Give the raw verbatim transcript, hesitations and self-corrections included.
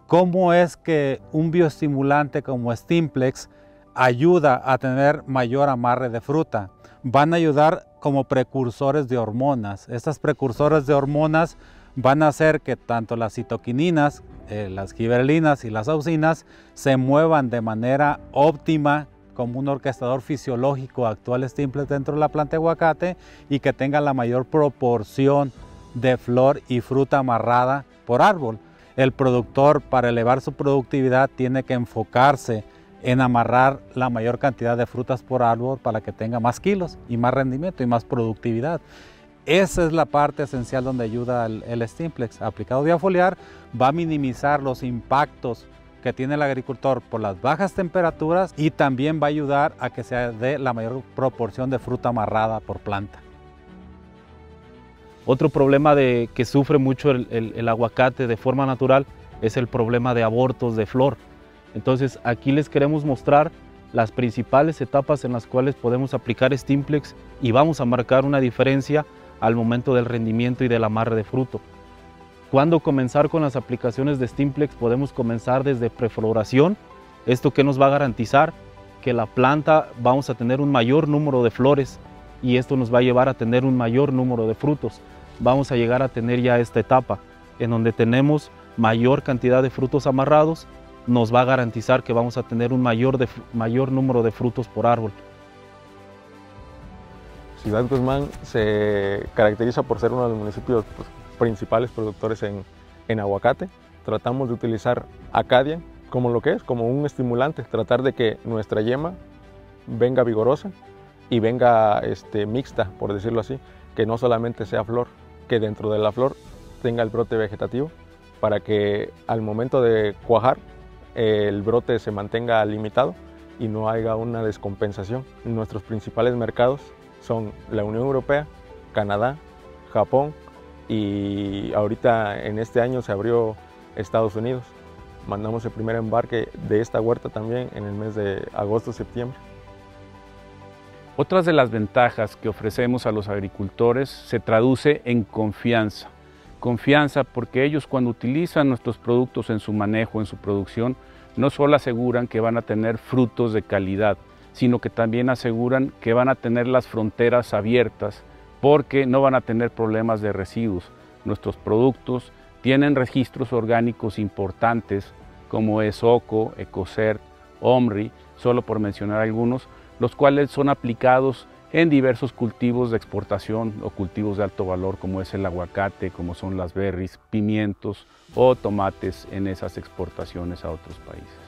¿Cómo es que un bioestimulante como Stimplex ayuda a tener mayor amarre de fruta? Van a ayudar como precursores de hormonas. Estas precursores de hormonas van a hacer que tanto las citoquininas, eh, las giberelinas y las auxinas se muevan de manera óptima como un orquestador fisiológico actual Stimplex dentro de la planta de aguacate y que tenga la mayor proporción de flor y fruta amarrada por árbol. El productor, para elevar su productividad, tiene que enfocarse en amarrar la mayor cantidad de frutas por árbol para que tenga más kilos y más rendimiento y más productividad. Esa es la parte esencial donde ayuda el, el Stimplex. Aplicado vía foliar, va a minimizar los impactos que tiene el agricultor por las bajas temperaturas y también va a ayudar a que se dé la mayor proporción de fruta amarrada por planta. Otro problema de, que sufre mucho el, el, el aguacate de forma natural es el problema de abortos de flor. Entonces aquí les queremos mostrar las principales etapas en las cuales podemos aplicar Stimplex y vamos a marcar una diferencia al momento del rendimiento y del amarre de fruto. ¿Cuándo comenzar con las aplicaciones de Stimplex? Podemos comenzar desde prefloración. ¿Esto qué nos va a garantizar? Que la planta vamos a tener un mayor número de flores y esto nos va a llevar a tener un mayor número de frutos. Vamos a llegar a tener ya esta etapa en donde tenemos mayor cantidad de frutos amarrados, nos va a garantizar que vamos a tener un mayor, de, mayor número de frutos por árbol. Ciudad Guzmán se caracteriza por ser uno de los municipios pues, principales productores en, en aguacate. Tratamos de utilizar Acadia como lo que es, como un estimulante, tratar de que nuestra yema venga vigorosa y venga este, mixta, por decirlo así, que no solamente sea flor, que dentro de la flor tenga el brote vegetativo para que al momento de cuajar el brote se mantenga limitado y no haya una descompensación. Nuestros principales mercados son la Unión Europea, Canadá, Japón y ahorita en este año se abrió Estados Unidos. Mandamos el primer embarque de esta huerta también en el mes de agosto-septiembre. Otras de las ventajas que ofrecemos a los agricultores se traduce en confianza. Confianza porque ellos cuando utilizan nuestros productos en su manejo, en su producción, no solo aseguran que van a tener frutos de calidad, sino que también aseguran que van a tener las fronteras abiertas porque no van a tener problemas de residuos. Nuestros productos tienen registros orgánicos importantes como es OCO, Ecocert, OMRI, solo por mencionar algunos, los cuales son aplicados en diversos cultivos de exportación o cultivos de alto valor como es el aguacate, como son las berries, pimientos o tomates en esas exportaciones a otros países.